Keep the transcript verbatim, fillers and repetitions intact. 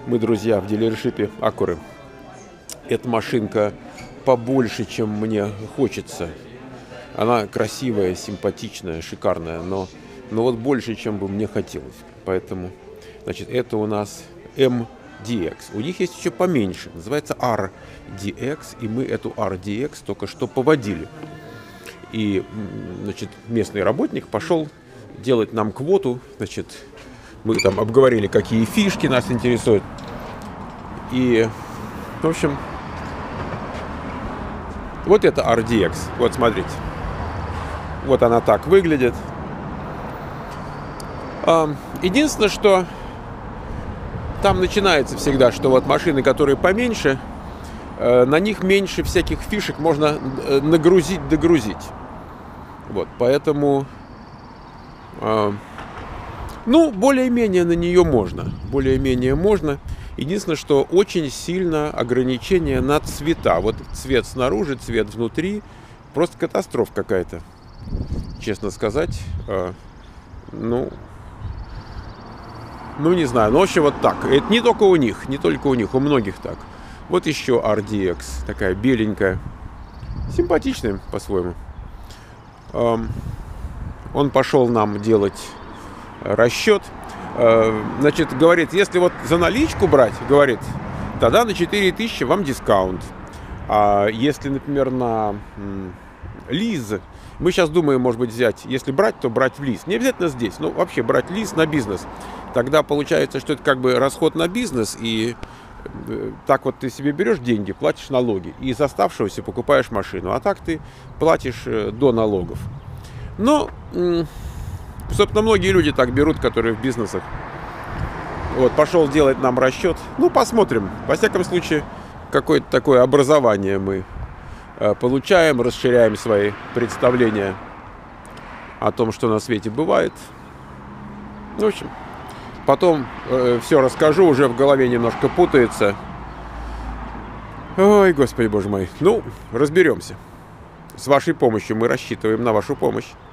Мы друзья в дилершипе Акуры. Эта машинка побольше, чем мне хочется. Она красивая, симпатичная, шикарная, но, но вот больше, чем бы мне хотелось. Поэтому, значит, это у нас эм ди экс. У них есть еще поменьше, называется ар ди экс, и мы эту ар ди экс только что поводили. И, значит, местный работник пошел делать нам квоту, значит, мы там обговорили, какие фишки нас интересуют. И, в общем, вот это ар ди экс. Вот, смотрите. Вот она так выглядит. Единственное, что там начинается всегда, что вот машины, которые поменьше, на них меньше всяких фишек можно нагрузить, догрузить. Вот, поэтому... Ну, более-менее на нее можно. Более-менее можно. Единственное, что очень сильно ограничение на цвета. Вот цвет снаружи, цвет внутри. Просто катастрофа какая-то. Честно сказать. Ну, ну, не знаю. Ну, в общем, вот так. Это не только у них. Не только у них. У многих так. Вот еще ар ди экс. Такая беленькая. Симпатичная по-своему. Он пошел нам делать расчет. Значит, говорит, если вот за наличку брать, говорит, тогда на четыре тысячи вам дискаунт. А если, например, на лиз, мы сейчас думаем, может быть, взять, если брать, то брать в лиз. Не обязательно здесь, но вообще брать лиз на бизнес. Тогда получается, что это как бы расход на бизнес, и так вот ты себе берешь деньги, платишь налоги, и из оставшегося покупаешь машину. А так ты платишь до налогов. Но... Собственно, многие люди так берут, которые в бизнесах. Вот, пошел делать нам расчет. Ну, посмотрим. Во всяком случае, какое-то такое образование мы э, получаем, расширяем свои представления о том, что на свете бывает. В общем, потом э, все расскажу, уже в голове немножко путается. Ой, Господи, Боже мой. Ну, разберемся. С вашей помощью мы рассчитываем на вашу помощь.